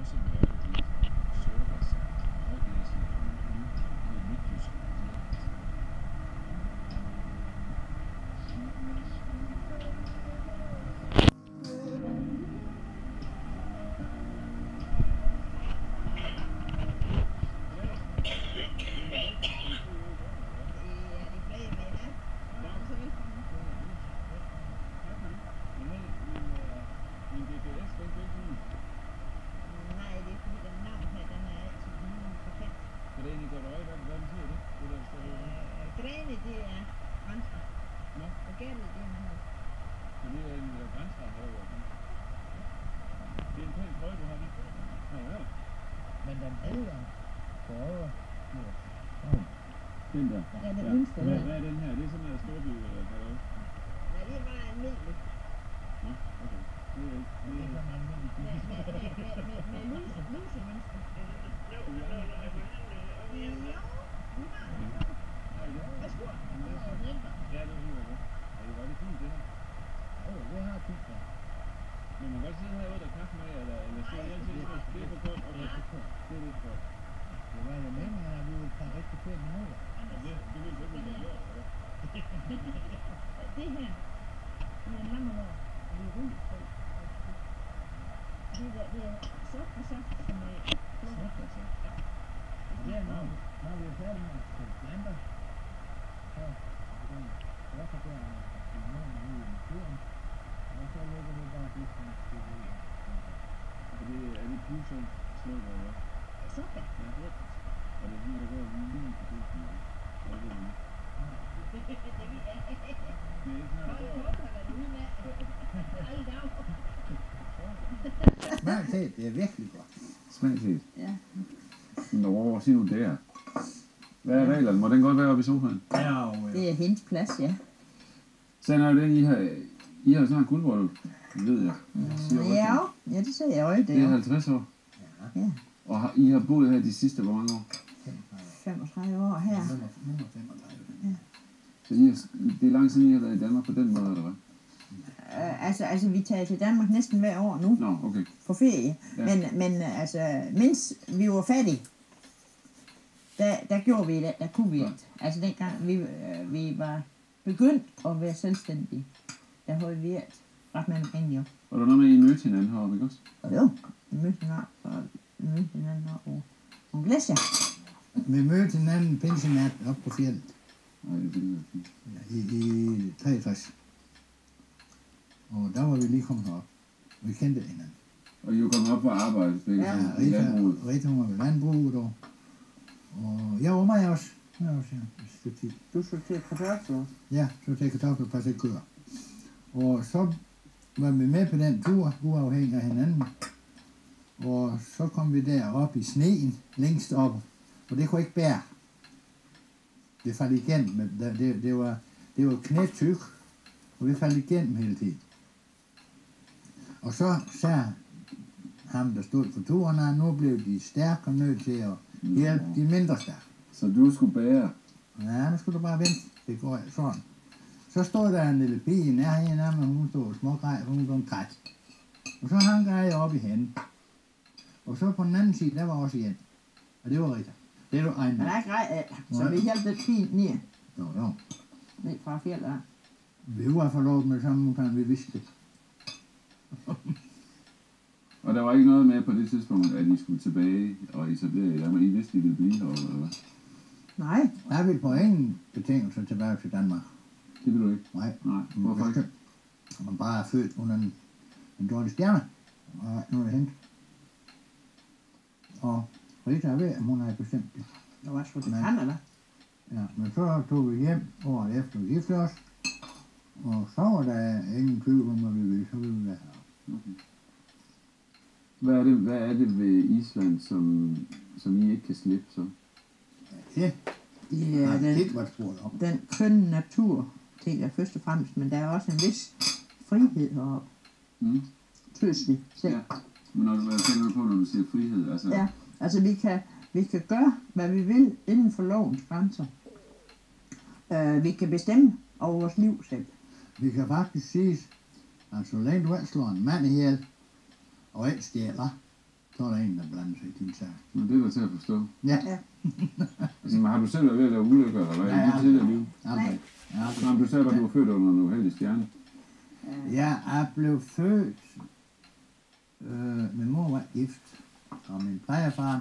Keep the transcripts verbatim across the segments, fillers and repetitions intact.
også mærke det sorterbærsaft. Og det er sådan noget midtjysk dialekt. Grene, det er grænser. Nå. Og gældet, det er en hård. Så det er en grænser herovre. Det er en pæn trøje, du har det. Ja, ja. Men den ældre forår, Den der. Ja, den Ja. yngste Hvad, der. hvad er den her? Det er sådan en storby eller hvad? Nej, det er bare almindeligt. Nå, okay. Det er ikke. Det det er er sådan en lille Med, bil. med, med, med, med, med luse, lusemønster. Jo, vi har det. Værsgo. Ja, det er jo godt. Ja, det var det fint det her. Åh, det har jeg tænkt på. Men man kan godt sidde herude og kaffe med, eller, eller sidde hjemme til det. Det er for koldt. Okay. Det er lidt koldt. Det var jo meningen, at vi ville tage rigtig fem minutter. Ja, det, det vil jeg ikke gjort, eller? Det her, det er en hammerlår, og det er rund på. Det er, det er sort og saft, som er blå. Og det er når, når vi er færdige med at sætte planter, så begynder vi også at gøre nogle ude i naturen, og så lægger vi bare det, som skal ud. Og det er det pludselig slået over. Sådan. Ja, det er og det er sådan, der går lige på tusind. Ja, det er det. Det ved jeg ikke. Det er ikke Hold sådan, på, har været ude med. Alle dage. Smag til, det er virkelig godt. Smagset. Ja. Nå, sig nu der. Hvad er reglerne? Må den godt være oppe i sofaen? Ja, og Det er hendes plads, ja. Så er den, I har, I har snart guldbryllup, ved jeg. Siger Ja, rygtet. ja, det sagde jeg også. Det er halvtreds år. Ja, Og har, I har boet her de sidste hvor mange år? femogtredive år her. nummer femogtredive. Så I har, det er lang tid, I har været i Danmark på den måde, eller hvad? Uh, altså, altså, vi tager til Danmark næsten hver år nu. Nå, okay. På ferie. Ja. Men, men altså, mens vi var fattige, der, der gjorde vi det, der kunne vi ikke. Altså dengang vi, øh, vi var begyndt at være selvstændige, der havde vi et ret mange penge jo. Og der er noget med, at I mødte hinanden heroppe, ikke også? Og jo, vi mødte hinanden, og vi mødte hinanden over nogle glæsjer. Vi mødte hinanden pinsenat op på fjellet Nej, det er fint. ja, i, i treogtres. Og der var vi lige kommet op. Vi kendte hinanden. Og I er jo kommet op på arbejde, begge Ja. to, Ja, i Rita, landbruget. Rita hun var ved landbruget, og, og jeg var mig også. Jeg var også ja, et stykke tid. Du skulle til kartofler. Ja, så til kartofler på sig køer. Og så var vi med på den tur, uafhængig af hinanden. Og så kom vi derop i sneen, længst op, og det kunne ikke bære. Det faldt igennem, men det, det, det var, det var knætyk, og vi faldt igennem hele tiden. Og så sagde ham, der stod for turen, at nu blev de stærke og nødt til at hjælpe de mindre stærke. Så du skulle bære. Ja, nu skulle du bare vente. Det går sådan. Så stod der en lille pige i nærheden af mig, hun stod smågrej, og hun blev træt. Og så hang jeg op i hende. Og så på den anden side, der var også en. Og det var Rita. Det er du egen. Men der er ikke rej af, så Nej. vi hjalp lidt fint ned, Jo, jo. ned fra fjellet. Vi var forlovet med samme udgang, vi vidste det. Og der var ikke noget med på det tidspunkt, at I skulle tilbage og etablere i Danmark. I vidste, I ville blive herovre, eller hvad? Nej, Jeg ville på ingen betingelser tilbage til Danmark. Det vil du ikke? Nej. Nej. Hvorfor ikke? Man bare er født under en, en dårlig stjerne. Og nu er det hent. Og Rita er ved, at hun har bestemt det. der var sgu til Nej. Canada. Ja, men så tog vi hjem året efter vi giftede os. Og så var der ingen tvivl om, hvad vi ville. Så ville vi være her. Okay. Hvad er det, hvad er det ved Island, som, som I ikke kan slippe så? Ja, Det jeg er har den, tit været spurgt om. den kønne natur, tænker jeg først og fremmest, men der er også en vis frihed heroppe, Mm. synes vi selv. Ja. Men når du, hvad tænker du på, når du siger frihed? Altså, Ja, altså vi kan, vi kan gøre, hvad vi vil inden for lovens grænser. Uh, vi kan bestemme over vores liv selv. Vi kan faktisk sige, at så længe du ikke slår en mand ihjel, og ikke stjæler, Så er der en, der blander sig i din sag. Men det er da til at forstå. Ja. Ja. Altså, men har du selv været ved at lave ulykker, eller hvad? Nej, I dit tidligere liv? Aldrig. Aldrig. Nå, men du sagde, at du var født under en uheldig stjerne. Jeg er blevet født, øh, min mor var gift, og min plejefar,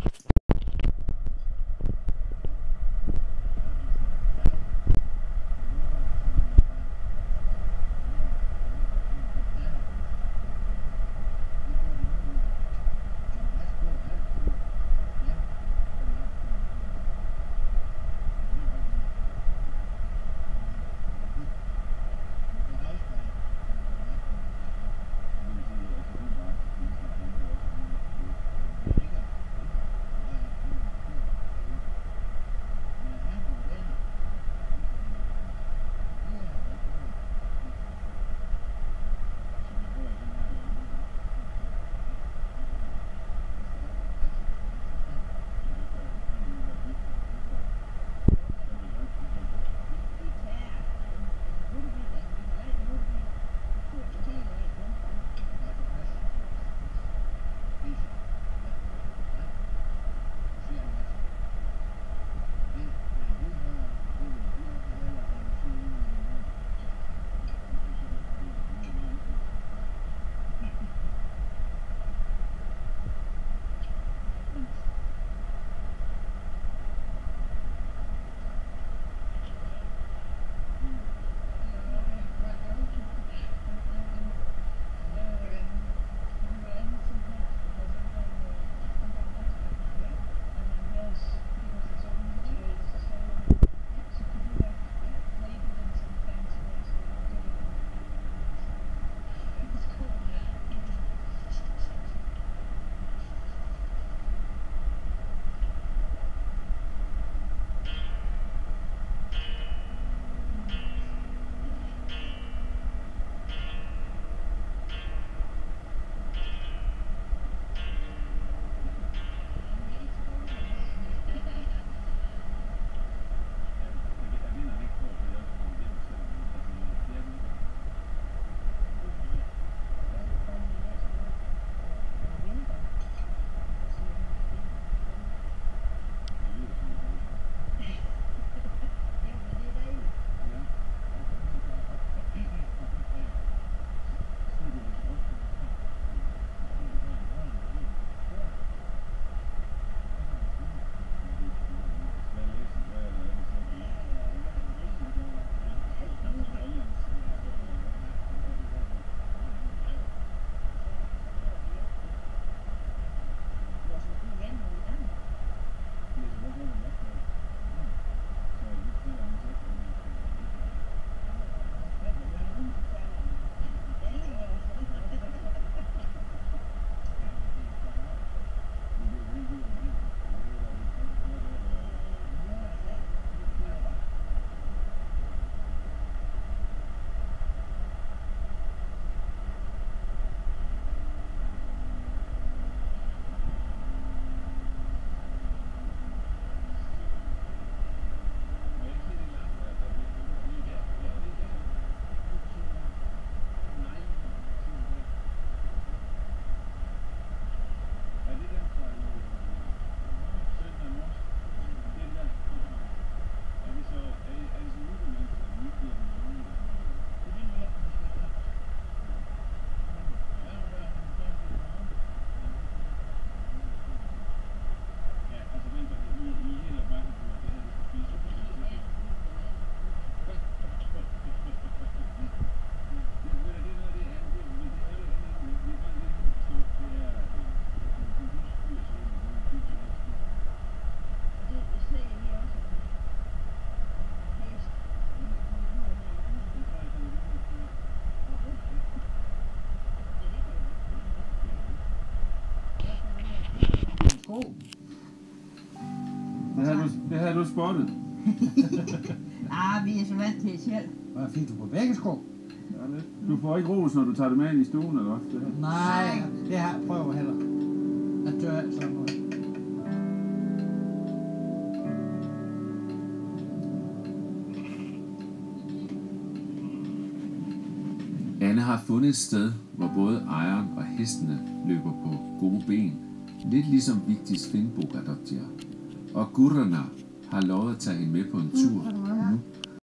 Det havde du, det havde du spottet. Ah, vi er så vant til selv. Hvad fik du på begge sko? Du får ikke ros, når du tager det med ind i stuen, eller hvad? Det her. Nej, det har jeg prøvet heller. Jeg tør ikke sådan noget. Anne har fundet et sted, hvor både ejeren og hestene løber på gode ben. Lidt ligesom Vigdis Finnbogadottir. Og gutterne har lovet at tage hende med på en tur nu.